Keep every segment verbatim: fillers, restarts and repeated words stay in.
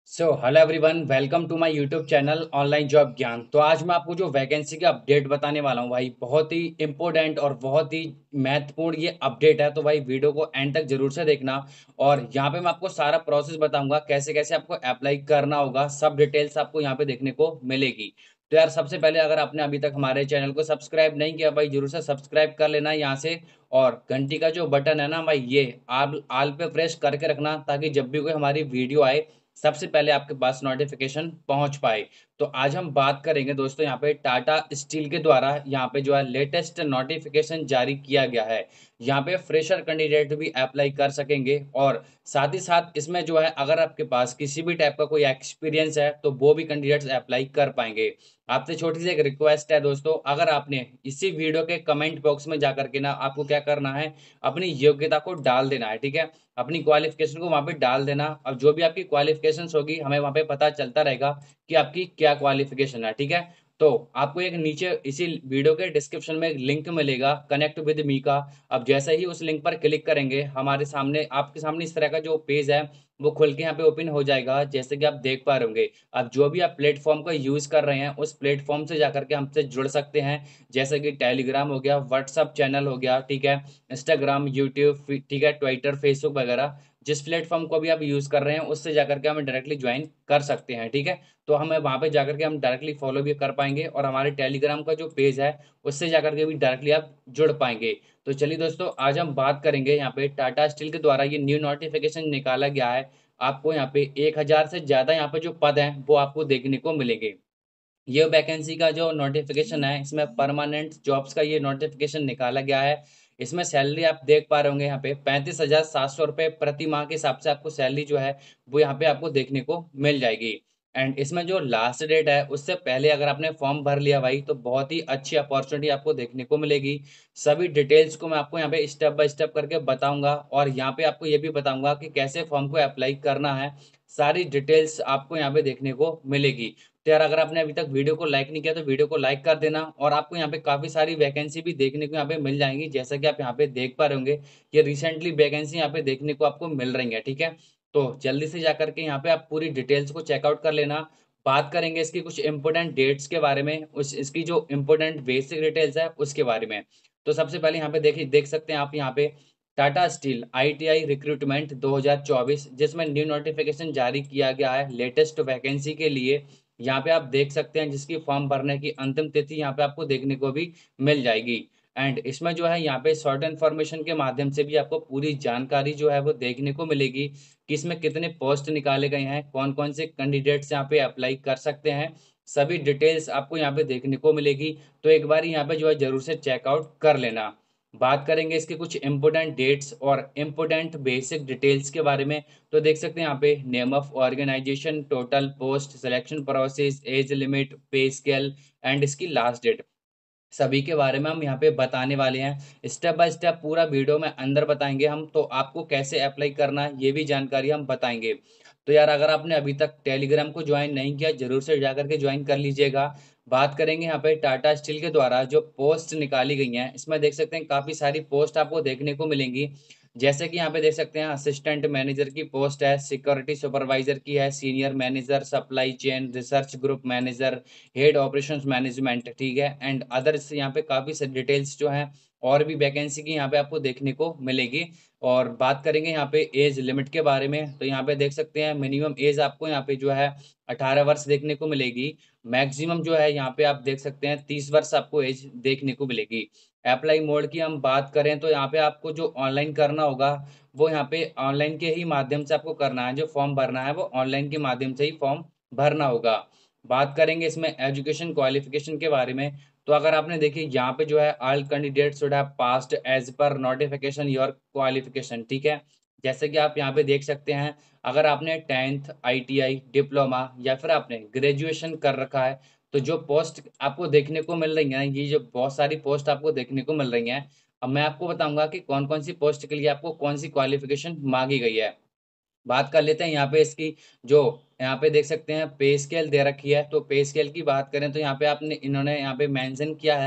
So hello everyone, welcome to my YouTube channel online job ज्ञान। तो आज मैं आपको जो वैकेंसी का अपडेट बताने वाला हूँ भाई, बहुत ही इंपॉर्टेंट और बहुत ही महत्वपूर्ण ये अपडेट है। तो भाई वीडियो को एंड तक जरूर से देखना। और यहाँ पे मैं आपको सारा प्रोसेस बताऊंगा, कैसे कैसे आपको अप्लाई करना होगा, सब डिटेल्स आपको यहाँ पे देखने को मिलेगी। तो यार सबसे पहले, अगर आपने अभी तक हमारे चैनल को सब्सक्राइब नहीं किया भाई, जरूर से सब्सक्राइब कर लेना यहाँ से। और घंटी का जो बटन है ना भाई, ये आल आल पे प्रेस करके रखना, ताकि जब भी कोई हमारी वीडियो आए सबसे पहले आपके पास नोटिफिकेशन पहुंच पाए। तो आज हम बात करेंगे दोस्तों, यहाँ पे टाटा स्टील के द्वारा यहाँ पे जो है लेटेस्ट नोटिफिकेशन जारी किया गया है। यहाँ पे फ्रेशर कैंडिडेट भी अप्लाई कर सकेंगे, और साथ ही साथ इसमें जो है अगर आपके पास किसी भी टाइप का कोई एक्सपीरियंस है तो वो भी कैंडिडेट्स अप्लाई कर पाएंगे। आपसे छोटी सी एक रिक्वेस्ट है दोस्तों, अगर आपने इसी वीडियो के कमेंट बॉक्स में जाकर के ना, आपको क्या करना है, अपनी योग्यता को डाल देना है, ठीक है। अपनी क्वालिफिकेशन को वहां पे डाल देना। अब जो भी आपकी क्वालिफिकेशंस होगी, हमें वहां पे पता चलता रहेगा कि आपकी क्या क्वालिफिकेशन है, ठीक है। तो आपको एक नीचे इसी वीडियो के डिस्क्रिप्शन में एक लिंक मिलेगा कनेक्ट विद मी का। अब जैसे ही उस लिंक पर क्लिक करेंगे, हमारे सामने आपके सामने इस तरह का जो पेज है वो खुल के यहाँ पे ओपन हो जाएगा, जैसे कि आप देख पा रहे होंगे। अब जो भी आप प्लेटफॉर्म का यूज कर रहे हैं, उस प्लेटफॉर्म से जाकर के हमसे जुड़ सकते हैं। जैसे कि टेलीग्राम हो गया, व्हाट्सअप चैनल हो गया, ठीक है, इंस्टाग्राम, यूट्यूब, ठीक है, ट्विटर, फेसबुक वगैरह। जिस प्लेटफॉर्म को भी आप यूज कर रहे हैं, उससे जाकर के हमें डायरेक्टली ज्वाइन कर सकते हैं, ठीक है। तो हमें वहां पे जाकर के हम डायरेक्टली फॉलो भी कर पाएंगे, और हमारे टेलीग्राम का जो पेज है उससे जाकर के भी डायरेक्टली आप जुड़ पाएंगे। तो चलिए दोस्तों, आज हम बात करेंगे यहाँ पे टाटा स्टील के द्वारा ये न्यू नोटिफिकेशन निकाला गया है। आपको यहाँ पे एक हजार से ज्यादा यहाँ पे जो पद हैं वो आपको देखने को मिलेंगे। ये वैकेंसी का जो नोटिफिकेशन है, इसमें परमानेंट जॉब्स का ये नोटिफिकेशन निकाला गया है। इसमें सैलरी आप देख पा रहे होंगे, यहाँ पे पैंतीस हजार सात सौ रुपये प्रति माह के हिसाब से आपको सैलरी जो है वो यहाँ पे आपको देखने को मिल जाएगी। एंड इसमें जो लास्ट डेट है, उससे पहले अगर आपने फॉर्म भर लिया भाई, तो बहुत ही अच्छी अपॉर्चुनिटी आपको देखने को मिलेगी। सभी डिटेल्स को मैं आपको यहाँ पे स्टेप बाय स्टेप करके बताऊंगा, और यहाँ पे आपको ये भी बताऊंगा कि कैसे फॉर्म को अप्लाई करना है। सारी डिटेल्स आपको यहाँ पे देखने को मिलेगी। तो यार, अगर आपने अभी तक वीडियो को लाइक नहीं किया तो वीडियो को लाइक कर देना। और आपको यहाँ पे काफी सारी वैकेंसी भी देखने को यहाँ पे मिल जाएंगी, जैसा कि आप यहाँ पे देख पा रहे होंगे। ये रिसेंटली वैकेंसी यहाँ पे देखने को आपको मिल रही है, ठीक है। तो जल्दी से जाकर के यहाँ पे आप पूरी डिटेल्स को चेकआउट कर लेना। बात करेंगे इसकी कुछ इंपोर्टेंट डेट्स के बारे में, उस इसकी जो इंपोर्टेंट बेसिक डिटेल्स है उसके बारे में। तो सबसे पहले यहाँ पे देखिए, देख सकते हैं आप यहाँ पे टाटा स्टील आईटीआई रिक्रूटमेंट दो हज़ार चौबीस, जिसमें न्यू नोटिफिकेशन जारी किया गया है लेटेस्ट वैकेंसी के लिए। यहाँ पे आप देख सकते हैं, जिसकी फॉर्म भरने की अंतिम तिथि यहाँ पे आपको देखने को भी मिल जाएगी। एंड इसमें जो है यहाँ पे शॉर्ट इन्फॉर्मेशन के माध्यम से भी आपको पूरी जानकारी जो है वो देखने को मिलेगी, कि इसमें कितने पोस्ट निकाले गए हैं, कौन कौन से कैंडिडेट्स यहाँ पे अप्लाई कर सकते हैं। सभी डिटेल्स आपको यहाँ पे देखने को मिलेगी। तो एक बार यहाँ पे जो है जरूर से चेकआउट कर लेना। बात करेंगे इसके कुछ इंपोर्टेंट डेट्स और इंपोर्टेंट बेसिक डिटेल्स के बारे में। तो देख सकते हैं यहाँ पे name of organisation, total post, selection process, age limit, pay scale, and इसकी लास्ट डेट, सभी के बारे में हम यहाँ पे बताने वाले हैं। स्टेप बाय स्टेप पूरा वीडियो में अंदर बताएंगे हम, तो आपको कैसे अप्लाई करना है ये भी जानकारी हम बताएंगे। तो यार, अगर आपने अभी तक टेलीग्राम को ज्वाइन नहीं किया, जरूर से जाकर के ज्वाइन कर लीजिएगा। बात करेंगे यहाँ पे टाटा स्टील के द्वारा जो पोस्ट निकाली गई हैं, इसमें देख सकते हैं काफी सारी पोस्ट आपको देखने को मिलेंगी। जैसे कि यहाँ पे देख सकते हैं, असिस्टेंट मैनेजर की पोस्ट है, सिक्योरिटी सुपरवाइजर की है, senior manager, supply chain research group manager, head operations management, ठीक है, एंड अदर्स। यहाँ पे काफी सारी डिटेल्स जो हैं और भी वैकेंसी की यहाँ पे आपको देखने को मिलेगी। और बात करेंगे यहाँ पे एज लिमिट के बारे में, तो यहाँ पे देख सकते हैं मिनिमम एज आपको यहाँ पे जो है अठारह वर्ष देखने को मिलेगी। मैक्सिमम जो है यहाँ पे आप देख सकते हैं तीस वर्ष आपको एज देखने को मिलेगी। अप्लाई मोड की हम बात करें, तो यहाँ पे आपको जो ऑनलाइन करना होगा, वो यहाँ पे ऑनलाइन के ही माध्यम से आपको करना है। जो फॉर्म भरना है वो ऑनलाइन के माध्यम से ही फॉर्म भरना होगा। बात करेंगे इसमें एजुकेशन क्वालिफिकेशन के बारे में। तो अगर आपने देखिए यहाँ पे जो है, all candidate should have passed as per notification your qualification, ठीक है। जैसे कि आप यहाँ पे देख सकते हैं, अगर आपने टेंथ, आईटीआई, डिप्लोमा या फिर आपने ग्रेजुएशन कर रखा है, तो जो पोस्ट आपको देखने को मिल रही है, ये जो बहुत सारी पोस्ट आपको देखने को मिल रही हैं। अब मैं आपको बताऊंगा कि कौन कौन सी पोस्ट के लिए आपको कौन सी क्वालिफिकेशन मांगी गई है। बात कर लेते हैं यहाँ पे इसकी, जो यहाँ पे देख सकते हैं पे स्केल दे रखी है। तो पे स्केल की बात करें, तो यहाँ पे आपने इन्होंने यहाँ पे मेंशन किया है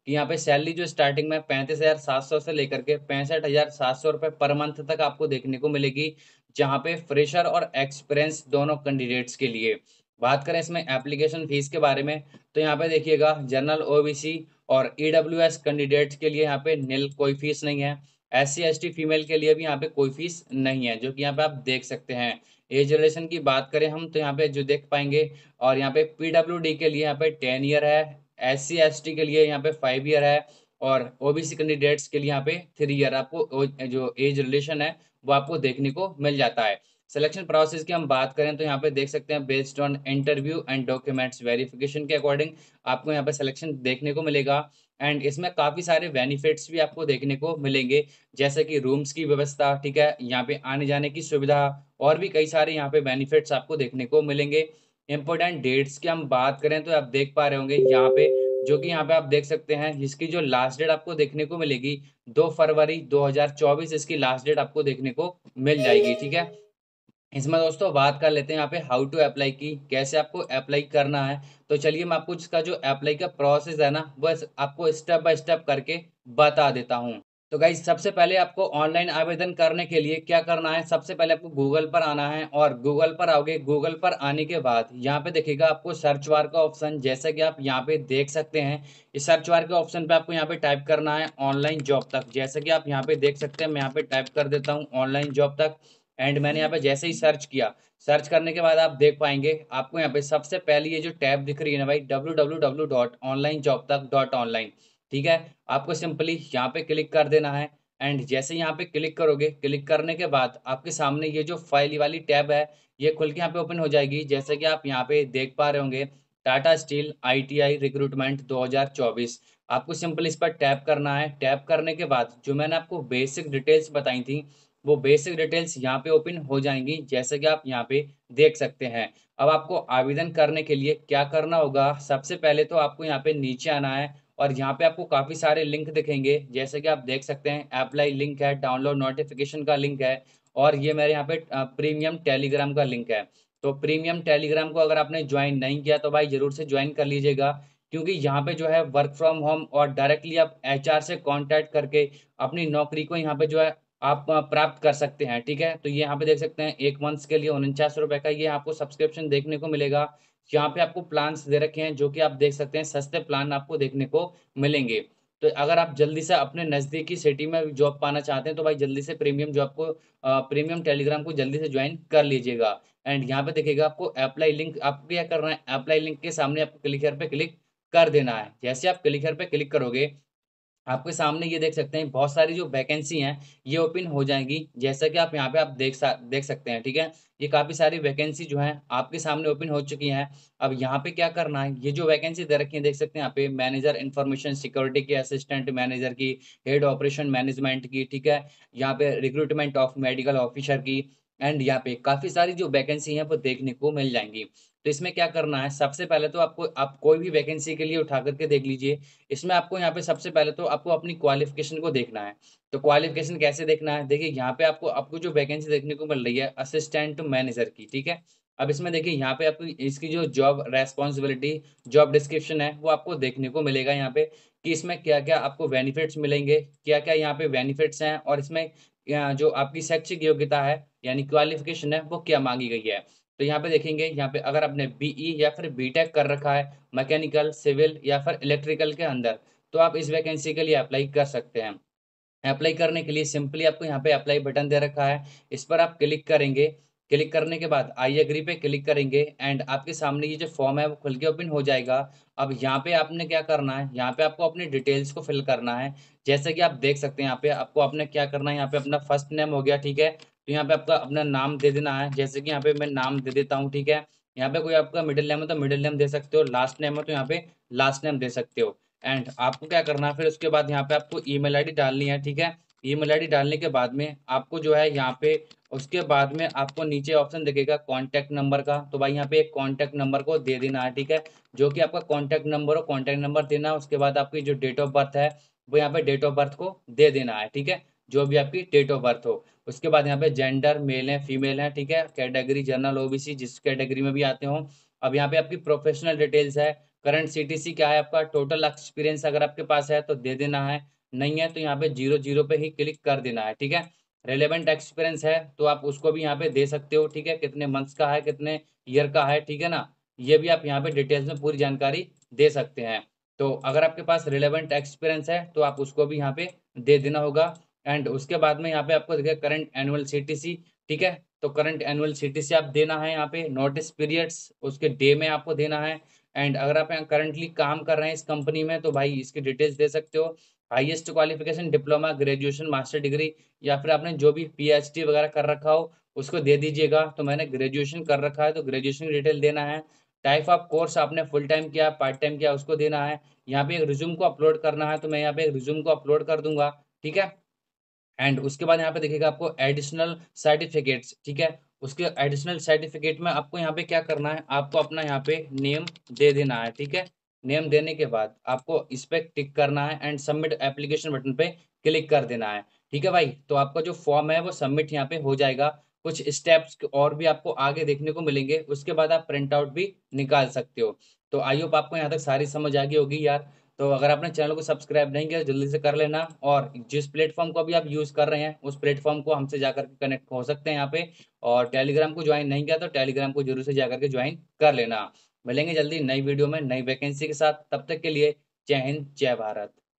कि यहाँ पे सैलरी जो स्टार्टिंग में पैंतीस हजार सात सौ से लेकर के पैंसठ हजार सात सौ रुपये पर मंथ तक आपको देखने को मिलेगी, जहाँ पे फ्रेशर और एक्सपीरियंस दोनों कैंडिडेट्स के लिए। बात करें इसमें एप्लीकेशन फीस के बारे में, तो यहाँ पे देखिएगा जनरल ओबीसी और ईडब्ल्यूएस कैंडिडेट्स के लिए यहाँ पे नील, कोई फीस नहीं है। S C S T female के लिए भी यहाँ पे कोई फीस नहीं है, जो कि यहाँ पे आप देख सकते हैं। एज रिलेशन की बात करें हम तो यहाँ पे जो देख पाएंगे, और यहाँ पे पीडब्ल्यूडी के लिए यहाँ पे टेन ईयर है, एस सी एस टी के लिए यहाँ पे फाइव ईयर है, और ओबीसी कैंडिडेट्स के लिए यहाँ पे थ्री ईयर आपको जो एज रिलेशन है वो आपको देखने को मिल जाता है। सिलेक्शन प्रोसेस की हम बात करें तो यहाँ पे देख सकते हैं based on interview and documents verification के अकॉर्डिंग आपको यहाँ पे सिलेक्शन देखने को मिलेगा। एंड इसमें काफ़ी सारे बेनिफिट्स भी आपको देखने को मिलेंगे, जैसे कि रूम्स की व्यवस्था, ठीक है, यहाँ पे आने जाने की सुविधा, और भी कई सारे यहाँ पे बेनिफिट्स आपको देखने को मिलेंगे। इंपॉर्टेंट डेट्स की हम बात करें तो आप देख पा रहे होंगे यहाँ पे, जो कि यहाँ पे आप देख सकते हैं, इसकी जो लास्ट डेट आपको देखने को मिलेगी दो फरवरी दो हज़ार चौबीस इसकी लास्ट डेट आपको देखने को मिल जाएगी। ठीक है, इसमें दोस्तों बात कर लेते हैं यहाँ पे हाउ टू अप्लाई की, कैसे आपको अप्लाई करना है। तो चलिए मैं आपको इसका जो अप्लाई का प्रोसेस है ना, बस आपको स्टेप बाय स्टेप करके बता देता हूँ। तो गाइज सबसे पहले आपको ऑनलाइन आवेदन करने के लिए क्या करना है, सबसे पहले आपको गूगल पर आना है, और गूगल पर आओगे, गूगल पर आने के बाद यहाँ पे देखिएगा आपको सर्च बार का ऑप्शन, जैसा कि आप यहाँ पे देख सकते हैं। इस सर्च बार के ऑप्शन पे आपको यहाँ पे टाइप करना है ऑनलाइन जॉब तक, जैसा कि आप यहाँ पे देख सकते हैं। मैं यहाँ पे टाइप कर देता हूँ ऑनलाइन जॉब तक, एंड मैंने यहाँ पे जैसे ही सर्च किया, सर्च करने के बाद आप देख पाएंगे आपको यहाँ पे सबसे पहले ये जो टैब दिख रही है ना भाई, W W W dot online job तक डॉट ऑनलाइन, ठीक है, आपको सिंपली यहाँ पे क्लिक कर देना है। एंड जैसे यहाँ पे क्लिक करोगे, क्लिक करने के बाद आपके सामने ये जो फाइल वाली टैब है ये खुल के यहाँ पे ओपन हो जाएगी, जैसे कि आप यहाँ पे देख पा रहे होंगे, टाटा स्टील आईटीआई रिक्रूटमेंट दो हज़ार चौबीस। आपको सिंपल इस पर टैप करना है। टैप करने के बाद जो मैंने आपको बेसिक डिटेल्स बताई थी, वो बेसिक डिटेल्स यहाँ पे ओपन हो जाएंगी, जैसे कि आप यहाँ पे देख सकते हैं। अब आपको आवेदन करने के लिए क्या करना होगा, सबसे पहले तो आपको यहाँ पे नीचे आना है, और यहाँ पे आपको काफ़ी सारे लिंक दिखेंगे, जैसे कि आप देख सकते हैं अप्लाई लिंक है, डाउनलोड नोटिफिकेशन का लिंक है, और ये मेरे यहाँ पे प्रीमियम टेलीग्राम का लिंक है। तो प्रीमियम टेलीग्राम को अगर आपने ज्वाइन नहीं किया तो भाई ज़रूर से ज्वाइन कर लीजिएगा, क्योंकि यहाँ पे जो है वर्क फ्रॉम होम और डायरेक्टली आप एचआर से कांटेक्ट करके अपनी नौकरी को यहाँ पे जो है आप प्राप्त कर सकते हैं। ठीक है, तो ये यहाँ पे देख सकते हैं एक मंथ के लिए उनचास रुपये का ये आपको सब्सक्रिप्शन देखने को मिलेगा। यहाँ पे आपको प्लान्स दे रखे हैं, जो कि आप देख सकते हैं सस्ते प्लान आपको देखने को मिलेंगे। तो अगर आप जल्दी से अपने नज़दीकी सिटी में जॉब पाना चाहते हैं तो भाई जल्दी से प्रीमियम जॉब को, प्रीमियम टेलीग्राम को जल्दी से ज्वाइन कर लीजिएगा। एंड यहाँ पे देखिएगा आपको अप्लाई लिंक, आपको क्या करना है, अप्लाई लिंक के सामने आपको क्लिकर पे क्लिक कर देना है। जैसे आप क्लिकर पे क्लिक करोगे, आपके सामने ये देख सकते हैं बहुत सारी जो वैकेंसी हैं ये ओपन हो जाएंगी, जैसा कि आप यहाँ पे आप देख सा देख सकते हैं। ठीक है, ये काफ़ी सारी वैकेंसी जो हैं आपके सामने ओपन हो चुकी हैं। अब यहाँ पे क्या करना है, ये जो वैकेंसी दे रखी है देख सकते हैं यहाँ पे, मैनेजर इंफॉर्मेशन सिक्योरिटी की, असिस्टेंट मैनेजर की, हेड ऑपरेशन मैनेजमेंट की, ठीक है, यहाँ पे रिक्रूटमेंट ऑफ मेडिकल ऑफिसर की, एंड यहाँ पे काफ़ी सारी जो वैकेंसी हैं वो देखने को मिल जाएंगी। तो इसमें क्या करना है, सबसे पहले तो आपको, आप कोई भी वैकेंसी के लिए उठा करके देख लीजिए। इसमें आपको यहाँ पे सबसे पहले तो आपको अपनी क्वालिफिकेशन को देखना है। तो क्वालिफिकेशन कैसे देखना है, देखिए यहाँ पे आपको आपको जो वैकेंसी देखने को मिल रही है असिस्टेंट मैनेजर की, ठीक है। अब इसमें देखिए यहाँ पे आपको इसकी जो जॉब रेस्पॉन्सिबिलिटी, जॉब डिस्क्रिप्शन है वो आपको देखने को मिलेगा यहाँ पे, कि इसमें क्या क्या आपको बेनिफिट्स मिलेंगे, क्या क्या यहाँ पे बेनिफिट्स हैं, और इसमें यहाँ जो आपकी शैक्षिक योग्यता है यानी क्वालिफिकेशन है वो क्या मांगी गई है। तो यहाँ पे देखेंगे, यहाँ पे अगर आपने बीई या फिर बीटेक कर रखा है मैकेनिकल, सिविल या फिर इलेक्ट्रिकल के अंदर, तो आप इस वैकेंसी के लिए अप्लाई कर सकते हैं। अप्लाई करने के लिए सिंपली आपको यहाँ पे अप्लाई बटन दे रखा है, इस पर आप क्लिक करेंगे। क्लिक करने के बाद आई एग्री पे क्लिक करेंगे, एंड आपके सामने ये जो फॉर्म है वो खुल के ओपन हो जाएगा। अब यहाँ पे आपने क्या करना है, यहाँ पे आपको अपनी डिटेल्स को फिल करना है, जैसे कि आप देख सकते हैं यहाँ पे आपको आपने क्या करना है, यहाँ पे अपना फर्स्ट नेम हो गया, ठीक है, तो यहाँ पे आपका अपना नाम दे देना है, जैसे कि यहाँ पे मैं नाम दे देता हूँ, ठीक है। यहाँ पे कोई आपका मिडिल नेम है तो मिडिल नेम दे सकते हो, लास्ट नेम है तो यहाँ पे लास्ट नेम दे सकते हो। एंड आपको क्या करना है, फिर उसके बाद यहाँ पे आपको ईमेल आईडी डालनी है, ठीक है। ईमेल आईडी डालने के बाद में आपको जो है यहाँ पे, उसके बाद में आपको नीचे ऑप्शन दिखेगा कॉन्टैक्ट नंबर का, तो भाई यहाँ पे एक कॉन्टैक्ट नंबर को दे देना है, ठीक है, जो कि आपका कॉन्टैक्ट नंबर हो, कॉन्टैक्ट नंबर देना है। उसके बाद आपकी जो डेट ऑफ बर्थ है वो यहाँ पे डेट ऑफ बर्थ को दे देना है, ठीक है, जो भी आपकी डेट ऑफ बर्थ हो। उसके बाद यहाँ पे जेंडर मेल है फीमेल है, ठीक है, कैटेगरी जनरल ओबीसी जिस कैटेगरी में भी आते हो। अब यहाँ पे आपकी प्रोफेशनल डिटेल्स है, करंट सीटीसी क्या है आपका, टोटल एक्सपीरियंस अगर आपके पास है तो दे देना है, नहीं है तो यहाँ पे जीरो जीरो पे ही क्लिक कर देना है, ठीक है। रेलेवेंट एक्सपीरियंस है तो आप उसको भी यहाँ पे दे सकते हो, ठीक है, कितने मंथ्स का है, कितने ईयर का है, ठीक है ना, ये भी आप यहाँ पे डिटेल्स में पूरी जानकारी दे सकते हैं। तो अगर आपके पास रिलेवेंट एक्सपीरियंस है तो आप उसको भी यहाँ पे दे देना होगा। एंड उसके बाद में यहाँ पे आपको देखिए करंट एनुअल सीटीसी, ठीक है, तो करंट एनुअल सीटीसी आप देना है यहाँ पे, नोटिस पीरियड्स उसके डे में आपको देना है। एंड अगर आप यहाँ करंटली काम कर रहे हैं इस कंपनी में तो भाई इसकी डिटेल्स दे सकते हो, highest qualification diploma, graduation, master degree, या फिर आपने जो भी पीएचडी वगैरह कर रखा हो उसको दे दीजिएगा। तो मैंने ग्रेजुएशन कर रखा है तो ग्रेजुएशन की डिटेल देना है। टाइप ऑफ कोर्स आपने फुल टाइम किया, पार्ट टाइम किया, उसको देना है। यहाँ पे एक रिज्यूम को अपलोड करना है तो मैं यहाँ पे एक रिज्यूम को अपलोड कर दूंगा, ठीक है। एंड उसके बाद यहाँ पे देखिएगा आपको एडिशनल सर्टिफिकेट्स, ठीक है, उसके एडिशनल सर्टिफिकेट में आपको यहाँ पे क्या करना है, आपको अपना यहाँ पे नेम दे देना है, ठीक है। नेम देने के बाद आपको इस पे टिक करना है एंड सबमिट एप्लीकेशन बटन पे क्लिक कर देना है, ठीक है भाई। तो आपका जो फॉर्म है वो सबमिट यहाँ पे हो जाएगा। कुछ स्टेप्स और भी आपको आगे देखने को मिलेंगे, उसके बाद आप प्रिंट आउट भी निकाल सकते हो। तो आई होप आपको यहाँ तक सारी समझ आ गई होगी यार। तो अगर आपने चैनल को सब्सक्राइब नहीं किया जल्दी से कर लेना, और जिस प्लेटफॉर्म को अभी आप यूज कर रहे हैं उस प्लेटफॉर्म को हमसे जाकर के कनेक्ट हो सकते हैं यहाँ पे। और टेलीग्राम को ज्वाइन नहीं किया तो टेलीग्राम को जरूर से जाकर के ज्वाइन कर लेना। मिलेंगे जल्दी नई वीडियो में नई वैकेंसी के साथ, तब तक के लिए जय हिंद जय भारत।